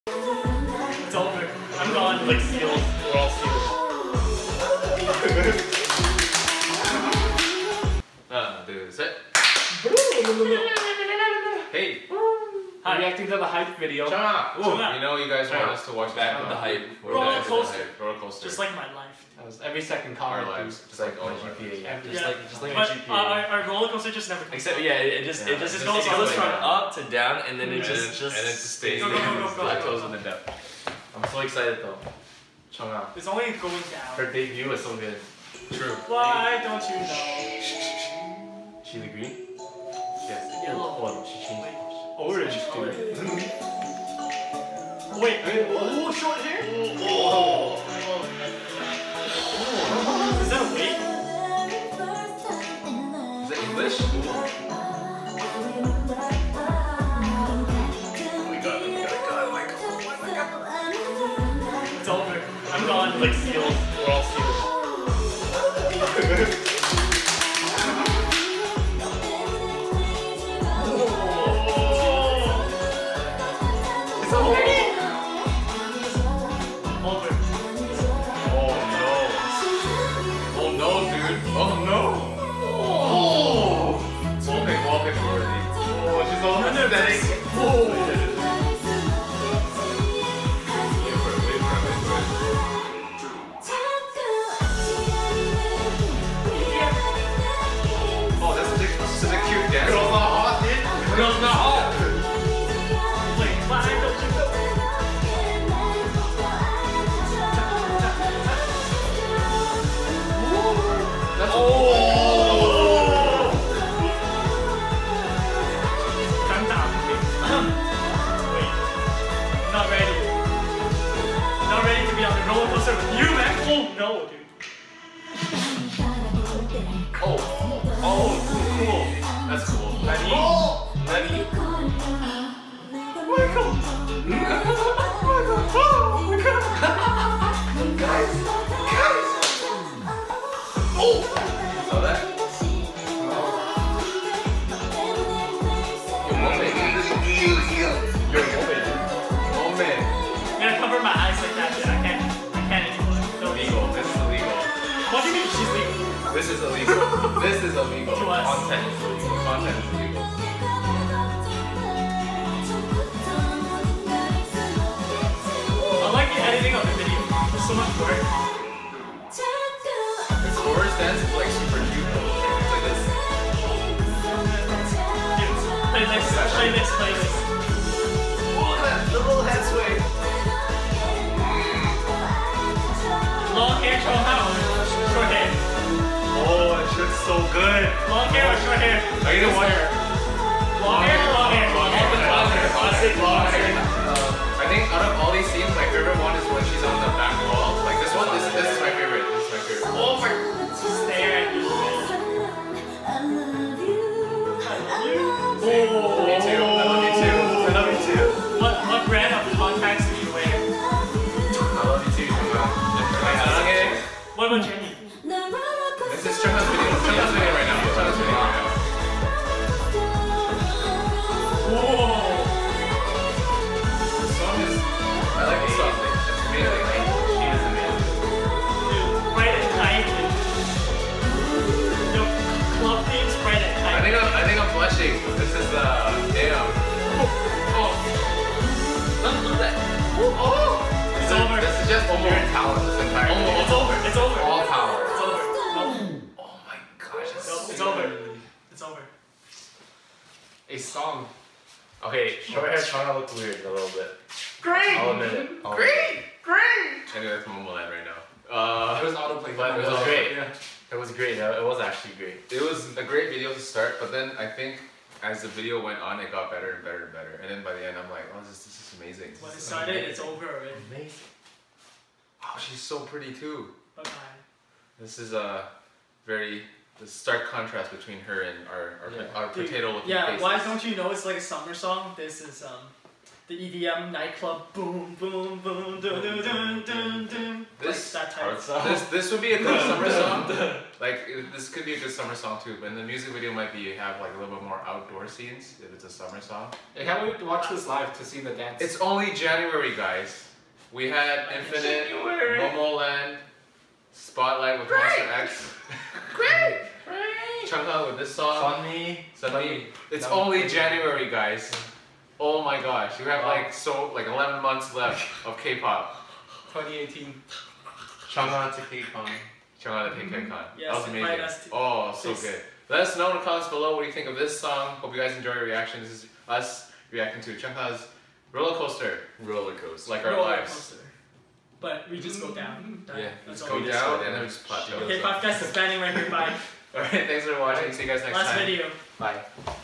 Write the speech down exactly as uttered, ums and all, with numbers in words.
It's over. I'm gone. Like sealed. We're all sealed. One, two, set. Hey. Hi. Reacting to the hype video. Chama. Ooh, Chama. you know you guys want us to watch Back Chama. with the hype. Roller coaster. Roller coaster. Just like my life. That was every second our car. lives. Just like all my of our G P A. lives. Yeah. Just Yeah. like, just like But a G P A. uh, our, our roller coaster just never comes Except, down. yeah, it, it just, Yeah. it just, It it goes goes, all the way from down. up to down, and then it And just, then- just and it just stays Go, go, there. go, go, go. plateaus in the depth. I'm so excited though. Chonga. It's only going down. Her debut was so good. True. Why don't you know? She's a green? Yes. Yellow. Oh, no, she changed. Orange, Orange. dude. Wait. Oh, short hair? Oh. Is that a wig? Is that English? We got it, we got it, got it, Michael. Oh my God. It's over. I'm gone. Like sealed. We're all sealed. It's over. Over. Oh no. Oh no, dude. Oh no. Oh. Wallpaper, wallpaper worthy. Oh, she's all aesthetic. Oh. Wait for it, wait for it, wait for it. Oh, that's such a, such a cute dance. Girls not hot, dude. Girls not hot. Wait, why don't you know? That's oh. Calm down. Wait. Not ready. Not ready to be on the roller coaster with you, man. Oh no, dude. Oh. Oh, cool. That's cool. Nani? Nani? Michael. Michael. Oh my God. Guys, guys. Oh. You saw that? Yo, moment. Yo, moment. Moment. I'm gonna cover my eyes like that, dude. I can't. I can't anymore. No. Illegal. This is illegal. What do you mean she's legal? This is illegal. This is illegal. To us. Content is illegal. Content is illegal. I like the editing of the video. There's so much work. This chorus dance is like super cute though. It's like this. Dude, playlist, playlist, playlist. Oh, look at that. The little head sway. Long hair, short hair. Short hair. Oh, that shit's so good. Long hair or short hair? Are you gonna watch her? Long hair, long hair. Long hair. Long hair. Classic long hair. I think out of all these scenes, my favorite one is when she's on the back wall. Like this one, this, this is my favorite. This is my favorite. Oh my. Stare at you. Oh, me too. I love you too. I love you too. What, what brand of contacts do you wear? I love you too. Come on. Okay. What about Jenny? This is Chunga's video. Chunga's video right now. Chunga's video right now. Whoa. This song is. I like this song. It's amazing. She is amazing. Dude, bright and tight. Yo, club themes, bright and tight. I think I'm. I think I'm blushing. This is uh. Damn. Oh. Look, look at that. Oh. It's This is- over. This is just pure talent. This entire. Oh, video. it's over. It's over. All power. It's over. No. Oh my gosh. It's, No, so it's over. good. It's over. A song. Okay, short hair Chonga looked weird a little bit. Great! I'll admit it. I'll admit Great! Great! Anyway, that's Momoland right now. It Uh, was autoplay. But it was Oh, great. yeah. It was great. It was actually great. It was a great video to start, but then I think as the video went on, it got better and better and better. And then by the end, I'm like, oh, this, this is amazing. This When it is started, amazing. it's over already. Amazing. Oh, she's so pretty too. Bye bye. This is a very the stark contrast between her and our our, Yeah. our Dude, potato looking Yeah, faces. why don't you know it's like a summer song? This is um the E D M nightclub boom boom boom dun dun dun dun dun. This like satire. This this would be a good summer song. Like it- this could be a good summer song too. But in the music video might be have like a little bit more outdoor scenes if it's a summer song. I can't wait to watch this live to see the dance. It's only January, guys. We had Infinite, January. Momoland, Spotlight with Monster X. Great! Chungha with this song. Sunny. Sunny. It's No. only January, guys. Oh my gosh, you have like so like eleven months left of K-pop. twenty eighteen. Chang'an to K-Con. Chungha to K-Con. Yes, That was invite amazing. us to- Oh, so please. good. Let us know in the comments below what you think of this song. Hope you guys enjoy your reactions. This is us reacting to Chungha's Roller Coaster, Roller coaster. like our Roller lives. coaster. But we just go down. That- Yeah, that's let's all go we do. down and then we just plateau. Okay, podcast is banning right here. Bye. Alright, thanks for watching. See you guys next Last time. video. Bye.